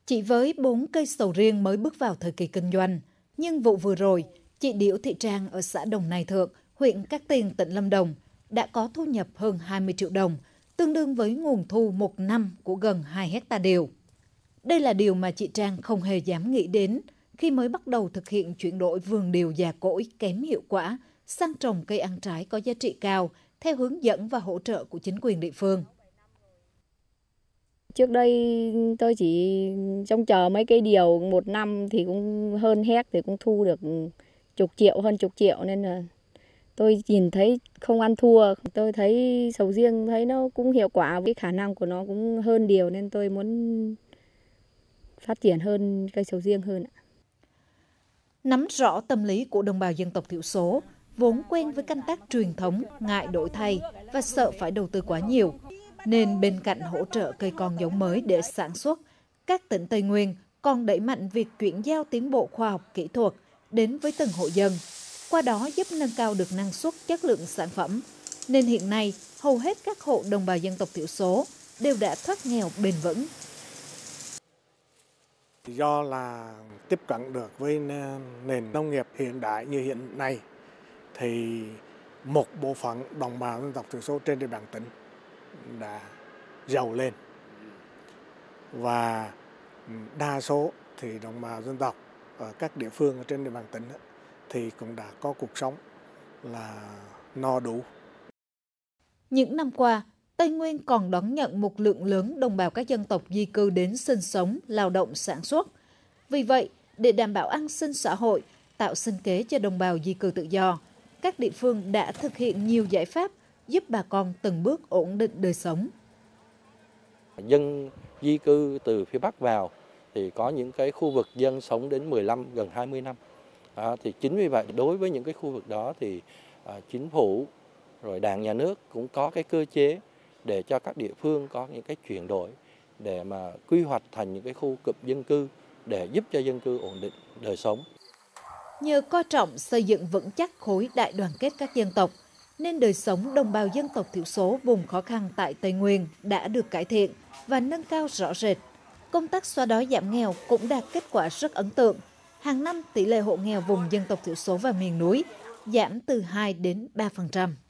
Chỉ với 4 cây sầu riêng mới bước vào thời kỳ kinh doanh, nhưng vụ vừa rồi, chị Điểu Thị Trang ở xã Đồng Nai Thượng, huyện Cát Tiên, tỉnh Lâm Đồng đã có thu nhập hơn 20 triệu đồng, tương đương với nguồn thu một năm của gần 2 hectare điều. Đây là điều mà chị Trang không hề dám nghĩ đến khi mới bắt đầu thực hiện chuyển đổi vườn điều già cỗi kém hiệu quả sang trồng cây ăn trái có giá trị cao theo hướng dẫn và hỗ trợ của chính quyền địa phương. Trước đây tôi chỉ trông chờ mấy cây điều một năm thì cũng hơn héc thì cũng thu được hơn chục triệu nên là tôi nhìn thấy không ăn thua. Tôi thấy sầu riêng thấy nó cũng hiệu quả, cái khả năng của nó cũng hơn điều nên tôi muốn phát triển hơn cây sầu riêng hơn. Nắm rõ tâm lý của đồng bào dân tộc thiểu số, vốn quen với canh tác truyền thống, ngại đổi thay và sợ phải đầu tư quá nhiều, nên bên cạnh hỗ trợ cây con giống mới để sản xuất, các tỉnh Tây Nguyên còn đẩy mạnh việc chuyển giao tiến bộ khoa học kỹ thuật đến với từng hộ dân, qua đó giúp nâng cao được năng suất, chất lượng sản phẩm. Nên hiện nay, hầu hết các hộ đồng bào dân tộc thiểu số đều đã thoát nghèo bền vững. Do là tiếp cận được với nền nông nghiệp hiện đại như hiện nay, thì một bộ phận đồng bào dân tộc thiểu số trên địa bàn tỉnh đã giàu lên. Và đa số thì đồng bào dân tộc ở các địa phương ở trên địa bàn tỉnh thì cũng đã có cuộc sống là no đủ. Những năm qua, Tây Nguyên còn đón nhận một lượng lớn đồng bào các dân tộc di cư đến sinh sống, lao động, sản xuất. Vì vậy, để đảm bảo an sinh xã hội, tạo sinh kế cho đồng bào di cư tự do, các địa phương đã thực hiện nhiều giải pháp giúp bà con từng bước ổn định đời sống. Dân di cư từ phía Bắc vào thì có những cái khu vực dân sống đến 15, gần 20 năm. Thì chính vì vậy, đối với những cái khu vực đó thì chính phủ, rồi Đảng, Nhà nước cũng có cái cơ chế để cho các địa phương có những cái chuyển đổi để mà quy hoạch thành những cái khu cụm dân cư để giúp cho dân cư ổn định đời sống. Nhờ coi trọng xây dựng vững chắc khối đại đoàn kết các dân tộc, nên đời sống đồng bào dân tộc thiểu số vùng khó khăn tại Tây Nguyên đã được cải thiện và nâng cao rõ rệt. Công tác xóa đói giảm nghèo cũng đạt kết quả rất ấn tượng. Hàng năm, tỷ lệ hộ nghèo vùng dân tộc thiểu số và miền núi giảm từ 2 đến 3%.